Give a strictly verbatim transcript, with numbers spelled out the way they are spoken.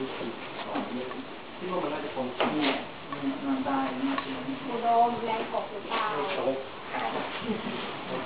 ที่ว่ามันน่าจะคงเนี่ยนอนตายเนี่ยอุดมแรงกบหรือเปล่า